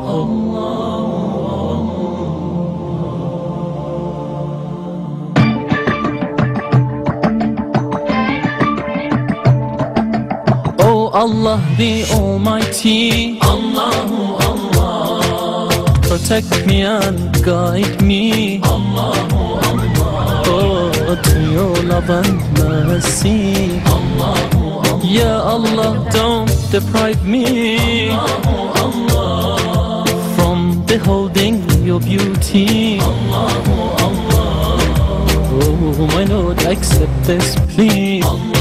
Oh Allah the Almighty, Allahu Allah, protect me and guide me, Allahu Allah, oh, to your love and mercy, Allahu Allah, Ya Allah, don't deprive me, Allahu Allah, from beholding your beauty, Allahu Allah, oh my Lord, accept this please.